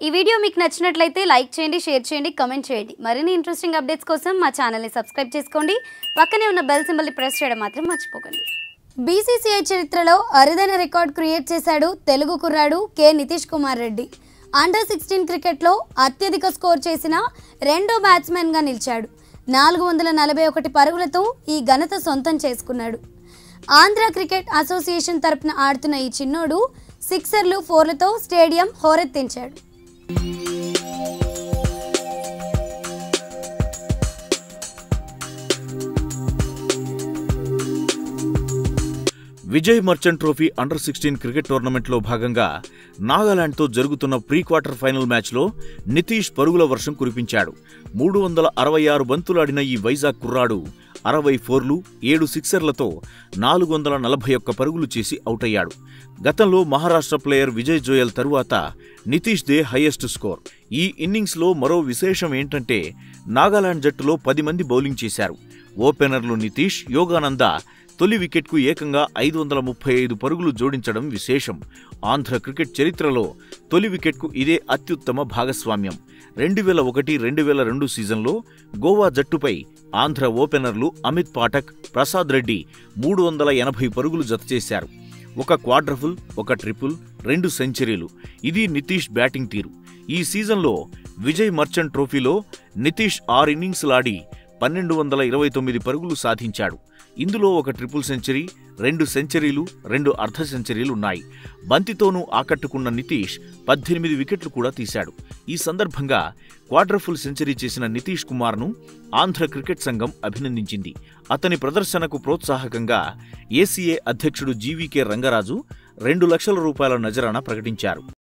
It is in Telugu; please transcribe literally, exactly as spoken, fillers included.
ఈ వీడియో మీకు నచ్చినట్లయితే లైక్ చేయండి, షేర్ చేయండి, కామెంట్ చేయండి. మరిన్ని ఇంట్రెస్టింగ్ అప్డేట్స్ కోసం మా ఛానల్ ని సబ్స్క్రైబ్ చేసుకోండి. పక్కనే ఉన్న బెల్ సింబల్ ని ప్రెస్ చేయడం మాత్రం మర్చిపోకండి. బీసీసీఐ చరిత్రలో అరుదైన రికార్డ్ క్రియేట్ చేశాడు తెలుగు కుర్రాడు K Nitish Kumar Reddy. Under sixteen క్రికెట్లో అత్యధిక స్కోర్ చేసిన రెండో బ్యాట్స్మెన్గా నిలిచాడు. నాలుగు వందల నలభై ఒకటి పరుగులతో ఈ ఘనత సొంతం చేసుకున్నాడు. ఆంధ్ర క్రికెట్ అసోసియేషన్ తరపున ఆడుతున్న ఈ చిన్నోడు సిక్సర్లు, ఫోర్లతో స్టేడియం హోరెత్తించాడు. Vijay Merchant trophy under sixteen cricket టోర్నమెంట్లో భాగంగా నాగాలాండ్తో జరుగుతున్న ప్రీ క్వార్టర్ ఫైనల్ మ్యాచ్లో నితీష్ పరుగుల వర్షం కురిపించాడు. మూడు వందల అరవై ఆరు బంతులాడిన ఈ వైజాగ్ కుర్రాడు అరవై ఫోర్లు, ఏడు సిక్సర్లతో నాలుగు వందల నలభై ఒక్క పరుగులు చేసి అవుటయ్యాడు. గతంలో మహారాష్ట్ర ప్లేయర్ విజయ్ జోయల్ తరువాత నితీష్ దే హైయెస్ట్ స్కోర్. ఈ ఇన్నింగ్స్లో మరో విశేషం ఏంటంటే నాగాలాండ్ జట్టులో పది మంది బౌలింగ్ చేశారు. ఓపెనర్లు నితీష్, యోగానంద తొలి వికెట్కు ఏకంగా ఐదు వందల ముప్పై ఐదు పరుగులు జోడించడం విశేషం. ఆంధ్ర క్రికెట్ చరిత్రలో తొలి వికెట్కు ఇదే అత్యుత్తమ భాగస్వామ్యం. రెండు వేల ఒకటి రెండు వేల రెండు సీజన్లో గోవా జట్టుపై ఆంధ్ర ఓపెనర్లు అమిత్ పాఠక్, ప్రసాద్ రెడ్డి మూడు వందల ఎనభై పరుగులు జతచేశారు. ఒక క్వాడ్రఫుల్, ఒక ట్రిపుల్, రెండు సెంచరీలు. ఇది నితీష్ బ్యాటింగ్ తీరు. ఈ సీజన్లో విజయ్ మర్చెంట్ ట్రోఫీలో నితీష్ ఆరు ఇన్నింగ్స్లాడి పన్నెండు వందల ఇరవై తొమ్మిది పరుగులు సాధించాడు. ఇందులో ఒక ట్రిపుల్ సెంచరీ, రెండు సెంచరీలు, రెండు అర్ధ సెంచరీలున్నాయి. బంతితోనూ ఆకట్టుకున్న నితీష్ పద్దెనిమిది వికెట్లు కూడా తీశాడు. ఈ సందర్భంగా క్వాడ్రఫుల్ సెంచరీ చేసిన నితీష్ కుమార్ను ఆంధ్ర క్రికెట్ సంఘం అభినందించింది. అతని ప్రదర్శనకు ప్రోత్సాహకంగా ఏసీఏ అధ్యక్షుడు జీవీకే రంగరాజు రెండు లక్షల రూపాయల నజరానా ప్రకటించారు.